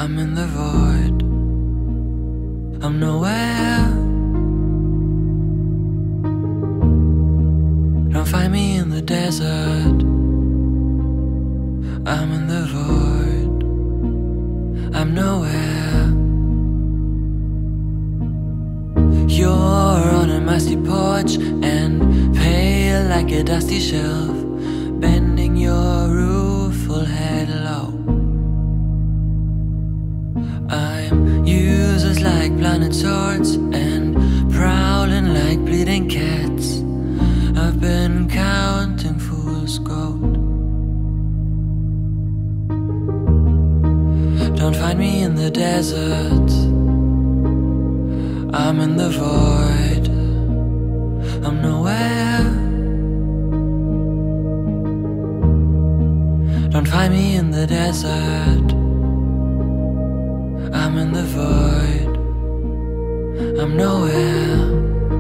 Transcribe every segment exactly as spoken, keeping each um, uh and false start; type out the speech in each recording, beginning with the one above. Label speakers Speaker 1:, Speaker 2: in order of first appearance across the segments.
Speaker 1: I'm in the void. I'm nowhere. Don't find me in the desert. I'm in the void. I'm nowhere. You're on a musty porch and pale like a dusty shelf, bending your rueful head low. I'm useless like blunted swords and prowling like bleeding cats. I've been counting fool's gold. Don't find me in the desert. I'm in the void. I'm nowhere. Don't find me in the desert. I'm in the void. I'm nowhere.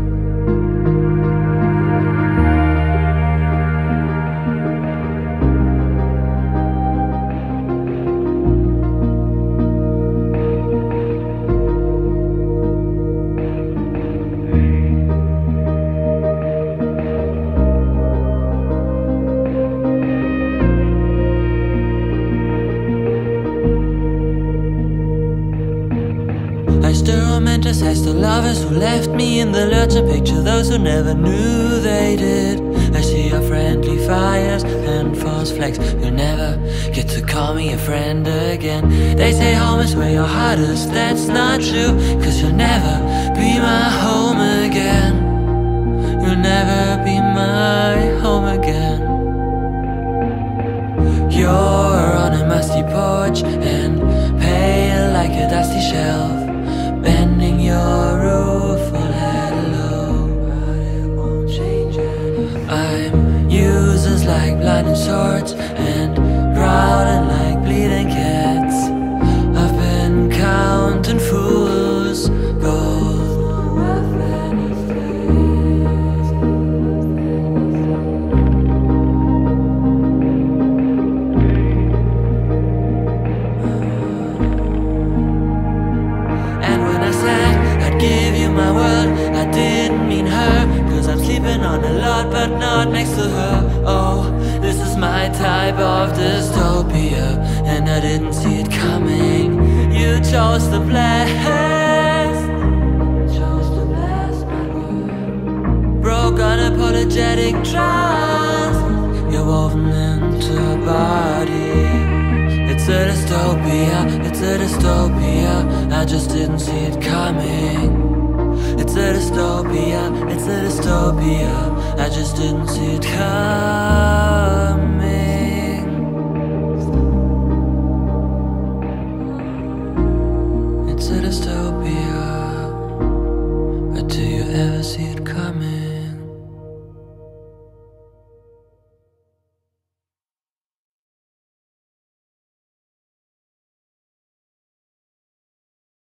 Speaker 1: Romanticize the lovers who left me in the lurch and picture those who never knew they did. I see your friendly fires and false flags. You'll never get to call me a friend again. They say home is where your heart is. That's not true, cause you'll never be my home again. You'll never be my home again. You're on a musty porch and pale like a dusty shelf, bending your rueful head low, but it won't change it. I'm useless like blinding swords and prowling like bleeding cats. I've been counting fools' gold. On a lot, but not next to her. Oh, this is my type of dystopia, and I didn't see it coming. You chose to blast, chose to blast my word. Broke unapologetic trust. You're woven into a body. It's a dystopia, it's a dystopia. I just didn't see it coming. It's a dystopia, it's a dystopia. I just didn't see it coming. It's a dystopia, but do you ever see it coming?